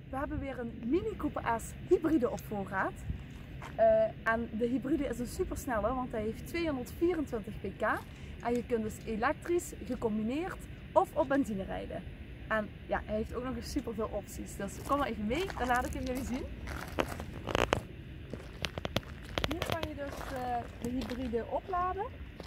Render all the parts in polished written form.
We hebben weer een Mini Cooper S hybride op voorraad. En de hybride is een supersnelle, want hij heeft 224 pk. En je kunt dus elektrisch, gecombineerd of op benzine rijden. En ja, hij heeft ook nog eens super veel opties. Dus kom maar even mee, dan laat ik hem jullie zien. Hier kan je dus de hybride opladen.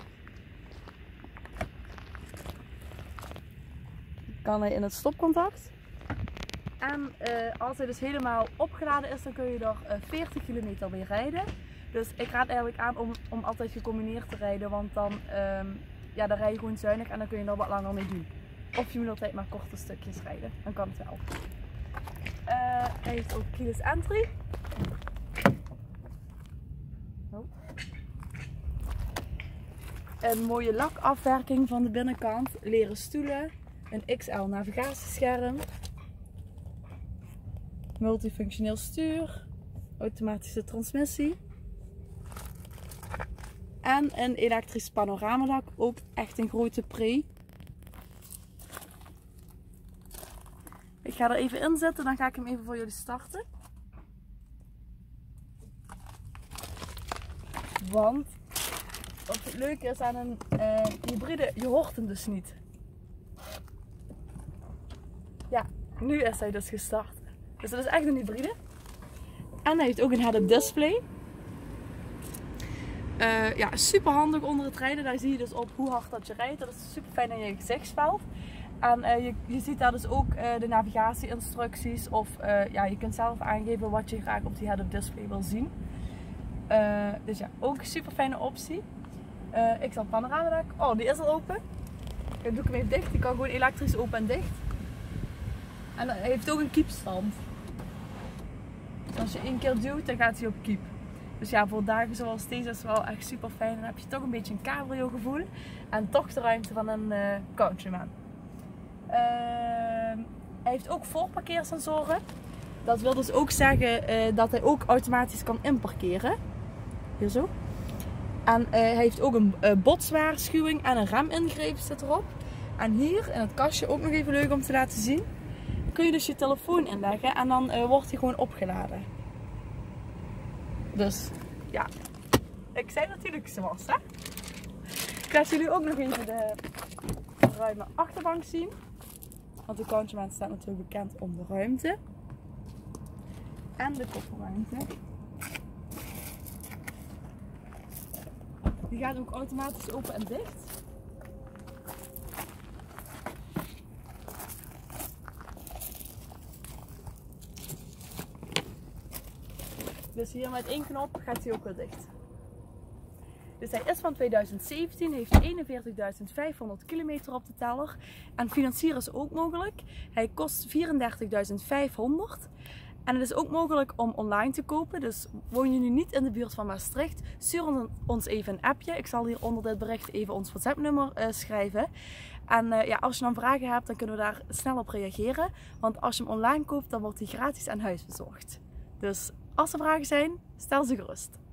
Kan hij in het stopcontact. En als hij dus helemaal opgeladen is, dan kun je er 40 kilometer mee rijden. Dus ik raad eigenlijk aan om altijd gecombineerd te rijden, want dan, ja, dan rij je gewoon zuinig en dan kun je er wat langer mee doen. Of je moet altijd maar korte stukjes rijden, dan kan het wel. Hij heeft ook keyless entry. Oh. Een mooie lakafwerking van de binnenkant, leren stoelen, een XL navigatiescherm. Multifunctioneel stuur, automatische transmissie en een elektrisch panoramadak, ook echt een grote pre. Ik ga er even in zetten, dan ga ik hem even voor jullie starten. Want wat het leuke is aan een hybride, je hoort hem dus niet. Ja, nu is hij dus gestart. Dus dat is echt een hybride. En hij heeft ook een head-up display. Ja, super handig onder het rijden. Daar zie je dus op hoe hard dat je rijdt. Dat is super fijn in je gezichtsveld. En je ziet daar dus ook de navigatie-instructies. Of ja, je kunt zelf aangeven wat je graag op die head-up display wil zien. Dus ja, ook een super fijne optie. Ik zal het panoramadak. Oh, die is al open. Dan doe ik hem even dicht. Die kan gewoon elektrisch open en dicht. En hij heeft ook een kiepstand. Dus als je 1 keer duwt, dan gaat hij op kiep. Dus ja, voor dagen zoals deze is het wel echt super fijn. Dan heb je toch een beetje een cabrio gevoel. En toch de ruimte van een Countryman. Hij heeft ook voorparkeersensoren. Dat wil dus ook zeggen dat hij ook automatisch kan inparkeren. Hier zo. En hij heeft ook een botswaarschuwing en een remingreep zit erop. En hier in het kastje, ook nog even leuk om te laten zien, kun je dus je telefoon inleggen en dan wordt hij gewoon opgeladen. Dus ja, ik zei natuurlijk zoals, hè. Ik laat jullie ook nog even de ruime achterbank zien. Want de Countryman staat natuurlijk bekend om de ruimte. En de kofferruimte. Die gaat ook automatisch open en dicht. Dus hier met 1 knop gaat hij ook weer dicht. Dus hij is van 2017, heeft 41.500 kilometer op de teller. En financieren is ook mogelijk. Hij kost 34.500. En het is ook mogelijk om online te kopen. Dus woon je nu niet in de buurt van Maastricht, stuur ons even een appje. Ik zal hier onder dit bericht even ons WhatsApp-nummer schrijven. En ja, als je dan vragen hebt, dan kunnen we daar snel op reageren. Want als je hem online koopt, dan wordt hij gratis aan huis bezorgd. Dus als er vragen zijn, stel ze gerust.